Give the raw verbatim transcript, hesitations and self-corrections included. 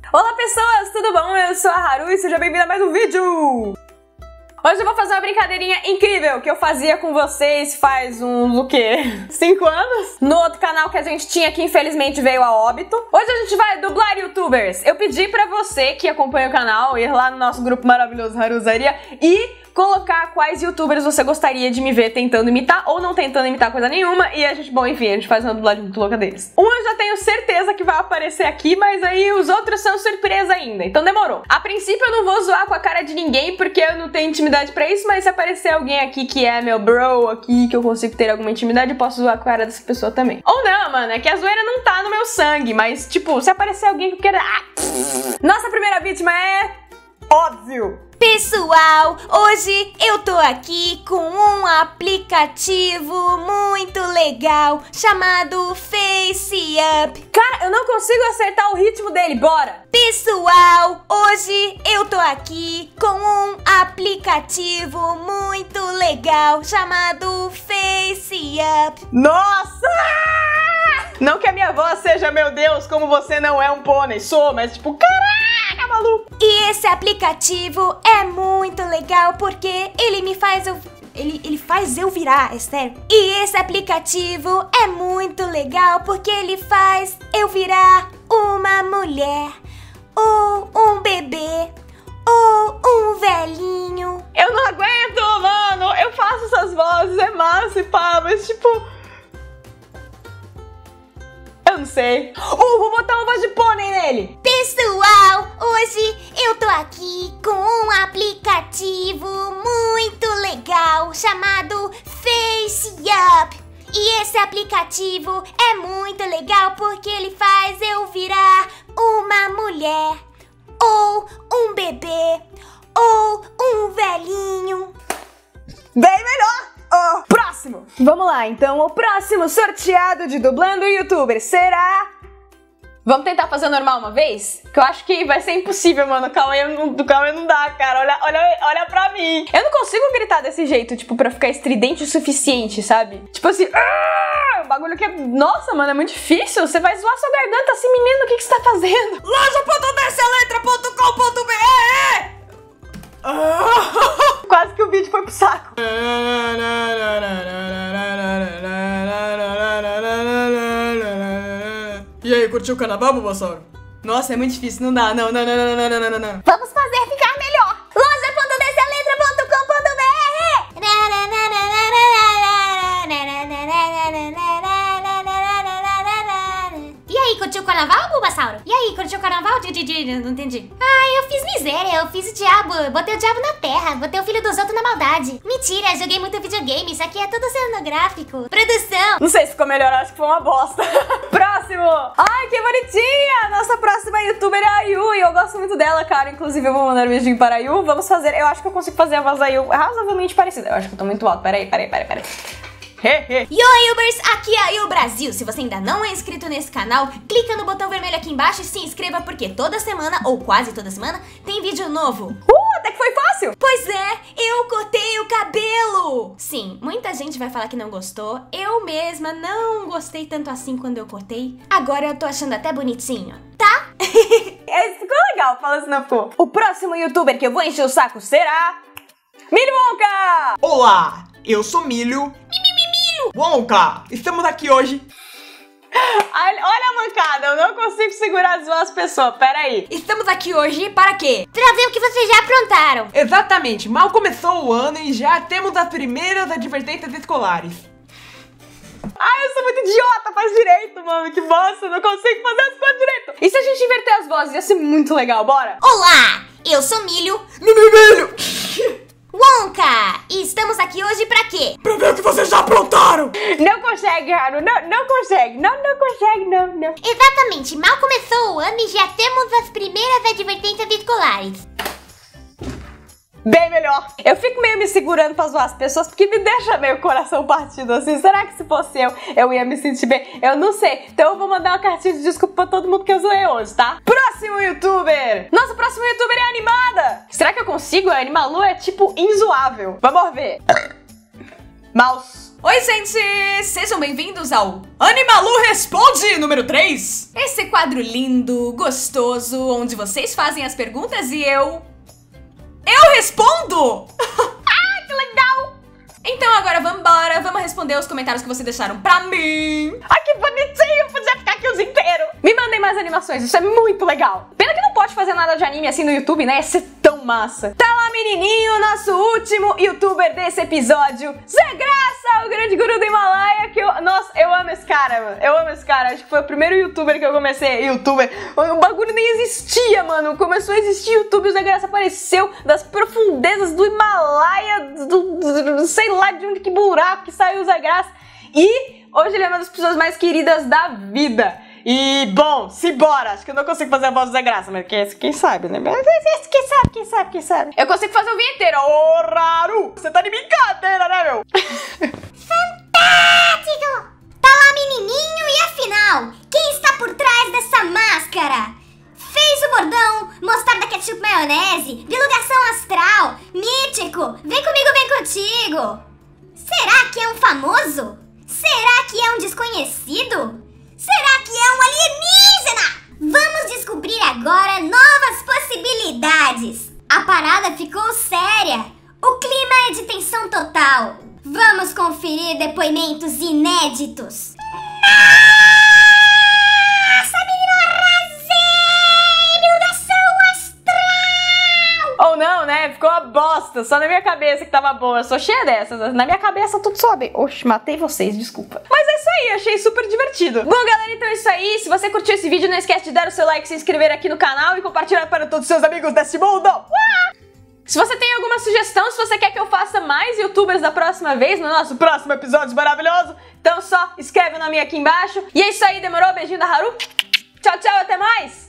Olá pessoas, tudo bom? Eu sou a Haru e seja bem-vinda a mais um vídeo! Hoje eu vou fazer uma brincadeirinha incrível que eu fazia com vocês faz uns, o quê? Cinco anos? No outro canal que a gente tinha que infelizmente veio a óbito. Hoje a gente vai dublar youtubers. Eu pedi pra você que acompanha o canal ir lá no nosso grupo maravilhoso Haruzaria e colocar quais youtubers você gostaria de me ver tentando imitar ou não tentando imitar coisa nenhuma. E a gente, bom, enfim, a gente faz uma dublagem muito louca deles. Um eu já tenho certeza que vai aparecer aqui, mas aí os outros são surpresa ainda, então demorou. A princípio eu não vou zoar com a cara de ninguém porque eu não tenho intimidade pra isso, mas se aparecer alguém aqui que é meu bro aqui, que eu consigo ter alguma intimidade, eu posso zoar com a cara dessa pessoa também. Ou não, mano, é que a zoeira não tá no meu sangue, mas tipo, se aparecer alguém que eu quero... Ah, nossa primeira vítima é... óbvio! Pessoal, hoje eu tô aqui com um aplicativo muito legal chamado FaceUp. Cara, eu não consigo acertar o ritmo dele, bora! Pessoal, hoje eu tô aqui com um aplicativo muito legal chamado FaceUp. Nossa! Não que a minha voz seja, meu Deus, como você não é um pônei, sou, mas tipo, caraca, maluco! E esse aplicativo é muito legal porque ele me faz eu... Ele, ele faz eu virar, é sério. E esse aplicativo é muito legal porque ele faz eu virar uma mulher, ou um bebê, ou um velhinho. Eu não aguento, mano! Eu faço essas vozes, é massa e pá, mas tipo... eu não sei. Uh, vou botar uma voz de pônei nele. Pessoal, hoje eu tô aqui com um aplicativo muito legal chamado FaceUp. E esse aplicativo é muito legal porque ele faz eu virar uma mulher, ou um bebê, ou um velhinho. Bem melhor! Oh, próximo! Vamos lá, então o próximo sorteado de dublando youtuber será... Vamos tentar fazer normal uma vez? Que eu acho que vai ser impossível, mano. Calma aí, não, calma aí não dá, cara. Olha, olha, olha pra mim. Eu não consigo gritar desse jeito, tipo, pra ficar estridente o suficiente, sabe? Tipo assim... um bagulho que é... nossa, mano, é muito difícil. Você vai zoar sua garganta assim, menino, o que, que você tá fazendo? loja ponto desceletra ponto com ponto br Quase que o vídeo foi pro saco. E aí, curtiu o carnaval, Bulbasauro? Nossa, é muito difícil, não dá, não, não, não, não, não, não, não, não. Vamos fazer ficar melhor. loja ponto desceletra ponto com ponto br. E aí, curtiu o carnaval, Bulbasauro? E aí, curtiu o carnaval? Não entendi. Ai, eu fiz miséria, eu fiz o diabo, botei o diabo na terra, botei o filho dos outros na maldade. Mentira, joguei muito videogame, isso aqui é tudo cenográfico. Produção. Não sei se ficou melhor, acho que foi uma bosta. Próximo! Ai, que bonitinha! Nossa próxima youtuber é a Yu e eu gosto muito dela, cara. Inclusive eu vou mandar um beijinho para a Yu. Vamos fazer, eu acho que eu consigo fazer a voz da Yu razoavelmente parecida. Eu acho que eu tô muito alto, peraí, peraí, peraí, peraí. Youtubers, aqui é a Yu Brasil. Se você ainda não é inscrito nesse canal, clica no botão vermelho aqui embaixo e se inscreva porque toda semana, ou quase toda semana, tem vídeo novo. Uh, até que foi fácil! Pois é, eu cortei o cabelo! Sim, muita gente vai falar que não gostou. Eu mesma não gostei tanto assim quando eu cortei. Agora eu tô achando até bonitinho, tá? É, ficou legal, fala assim, não ficou. O próximo youtuber que eu vou encher o saco será... Milho Wonka! Olá, eu sou Milho. Wonka, estamos aqui hoje. Olha a mancada, eu não consigo segurar as duas pessoas, peraí. Estamos aqui hoje para quê? Pra ver o que vocês já aprontaram. Exatamente, mal começou o ano e já temos as primeiras advertências escolares. Ai, eu sou muito idiota, faz direito, mano, que bosta, eu não consigo fazer as coisas direito. E se a gente inverter as vozes, ia ser muito legal, bora? Olá, eu sou Milho. Milho! Wonka! E estamos aqui hoje pra quê? Pra ver o que vocês já aprontaram! Não consegue, Haru, não, não consegue, não, não consegue, não, não. Exatamente, mal começou o ano e já temos as primeiras advertências escolares. Bem melhor. Eu fico meio me segurando pra zoar as pessoas porque me deixa meio coração partido assim. Será que se fosse eu, eu ia me sentir bem? Eu não sei. Então eu vou mandar uma cartinha de desculpa pra todo mundo que eu zoei hoje, tá? Próximo youtuber. Nossa, próximo youtuber é animada. Será que eu consigo? A Animalu é tipo inzoável. Vamos ver. Mouse. Oi, gente! Sejam bem-vindos ao Animalu Responde número três! Esse quadro lindo, gostoso, onde vocês fazem as perguntas e eu... Eu respondo! Ah, que legal! Então agora vambora, vamos responder os comentários que vocês deixaram pra mim! Ai, que bonitinho! Podia ficar aqui o dia inteiro! Me mandem mais animações, isso é muito legal! Pena que não pode fazer nada de anime assim no YouTube, né? Ia ser tão massa! Tá lá, menininho, nosso último youtuber desse episódio, Zé Graça, o grande guru do Himalaia, que eu... Nossa, eu amo esse cara, mano. Eu amo esse cara. Acho que foi o primeiro youtuber que eu comecei. Youtuber. O bagulho nem existia, mano. Começou a existir YouTube, o Zé Graça apareceu das profundezas do Himalaia, do, do, do sei lá de onde que buraco que saiu o Zé Graça. E hoje ele é uma das pessoas mais queridas da vida. E, bom, simbora! Acho que eu não consigo fazer a voz do Zé Graça, mas quem, quem sabe, né? Quem sabe, quem sabe, quem sabe. Eu consigo fazer o vinheteiro. Ô, Raru! Você tá de brincadeira, né, meu? Fantástico! Tá lá, menininho, e afinal, quem está por trás dessa máscara? Fez o bordão, mostarda, ketchup, maionese, divulgação astral, mítico, vem comigo, vem contigo. Será que é um famoso? Será que é um desconhecido? Será que é um alienígena? Vamos descobrir agora novas possibilidades. A parada ficou séria. O clima é de tensão total. Vamos conferir depoimentos inéditos. Nossa, menino, arrasei! Divulgação astral! Ou não, né? Ficou uma bosta. Só na minha cabeça que tava boa. Eu sou cheia dessas. Na minha cabeça tudo sobe. Oxe, matei vocês, desculpa. Mas é isso aí, achei super divertido. Bom, galera, então é isso aí. Se você curtiu esse vídeo, não esquece de dar o seu like, se inscrever aqui no canal e compartilhar para todos os seus amigos desse mundo. Uá! Se você tem alguma sugestão, se você quer que eu faça mais youtubers da próxima vez, no nosso próximo episódio maravilhoso, então só escreve o nome aqui embaixo. E é isso aí, demorou? Beijinho da Haru. Tchau, tchau, até mais!